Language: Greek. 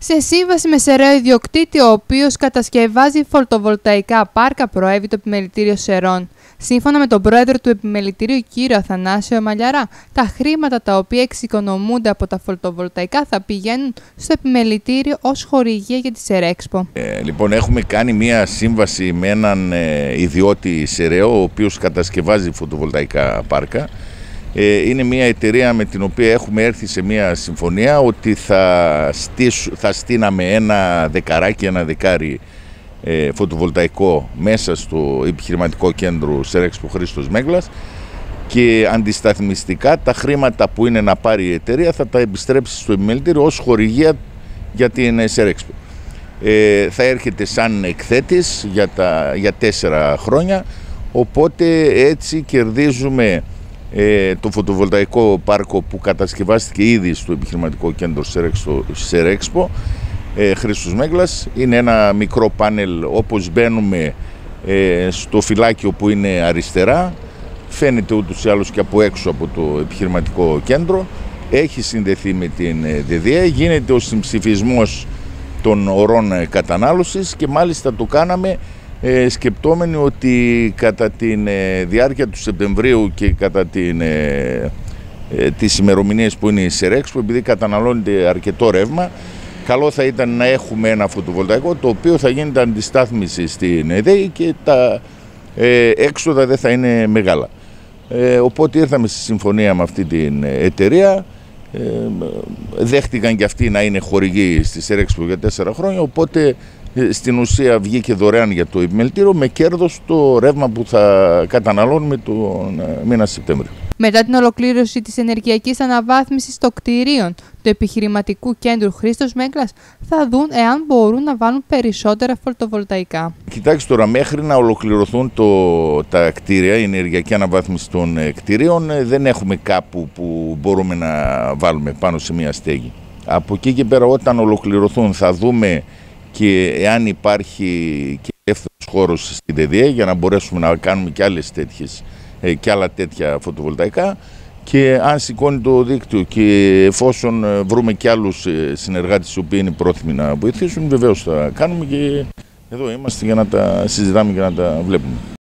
Σε σύμβαση με σεραίο ιδιοκτήτη, ο οποίος κατασκευάζει φωτοβολταϊκά πάρκα, προέβη το Επιμελητήριο Σερών. Σύμφωνα με τον πρόεδρο του Επιμελητηρίου, κύριο Αθανάσιο Μαλιαρά, τα χρήματα τα οποία εξοικονομούνται από τα φωτοβολταϊκά θα πηγαίνουν στο Επιμελητήριο ως χορηγία για τη Σερέξπο. Λοιπόν, έχουμε κάνει μία σύμβαση με έναν ιδιώτη σεραίο, ο οποίος κατασκευάζει φωτοβολταϊκά πάρκα. Είναι μια εταιρεία με την οποία έχουμε έρθει σε μια συμφωνία ότι θα στείναμε ένα δεκάρι φωτοβολταϊκό μέσα στο επιχειρηματικό κέντρο Σερέξπο Χρήστος Μέγκλας και αντισταθμιστικά τα χρήματα που είναι να πάρει η εταιρεία θα τα επιστρέψει στο Επιμελητήριο ως χορηγία για την Σερέξπο. Θα έρχεται σαν εκθέτης για 4 χρόνια, οπότε έτσι κερδίζουμε το φωτοβολταϊκό πάρκο που κατασκευάστηκε ήδη στο επιχειρηματικό κέντρο Σερέξπο Χρήστος Μέγκλας. Είναι ένα μικρό πάνελ, όπως μπαίνουμε στο φυλάκιο που είναι αριστερά, φαίνεται ούτως ή άλλως και από έξω από το επιχειρηματικό κέντρο, έχει συνδεθεί με την ΔΔΕ, γίνεται ο συμψηφισμός των ορών κατανάλωσης και μάλιστα το κάναμε σκεπτόμενοι ότι κατά τη διάρκεια του Σεπτεμβρίου και κατά τις ημερομηνίες που είναι η Σερέξπο, επειδή καταναλώνεται αρκετό ρεύμα, καλό θα ήταν να έχουμε ένα φωτοβολταϊκό το οποίο θα γίνεται αντιστάθμιση στην ΕΔΕΗ και τα έξοδα δεν θα είναι μεγάλα. Οπότε ήρθαμε στη συμφωνία με αυτή την εταιρεία, δέχτηκαν και αυτοί να είναι χορηγοί στη Σερέξπο για 4 χρόνια, οπότε στην ουσία βγήκε δωρεάν για το Επιμελητήριο με κέρδος το ρεύμα που θα καταναλώνουμε τον μήνα Σεπτέμβριο. Μετά την ολοκλήρωση της ενεργειακής αναβάθμισης των κτηρίων του επιχειρηματικού κέντρου Χρήστος Μέγκλας, θα δουν εάν μπορούν να βάλουν περισσότερα φωτοβολταϊκά. Κοιτάξτε τώρα, μέχρι να ολοκληρωθούν τα κτίρια, η ενεργειακή αναβάθμιση των κτηρίων, δεν έχουμε κάπου που μπορούμε να βάλουμε πάνω σε μια στέγη. Από εκεί και πέρα, όταν ολοκληρωθούν, θα δούμε και εάν υπάρχει και ελεύθερος χώρος στην ΔΔΕ για να μπορέσουμε να κάνουμε και άλλα τέτοια φωτοβολταϊκά, και αν σηκώνει το δίκτυο και εφόσον βρούμε και άλλους συνεργάτες οι οποίοι είναι πρόθυμοι να βοηθήσουν, βεβαίως θα κάνουμε, και εδώ είμαστε για να τα συζητάμε και να τα βλέπουμε.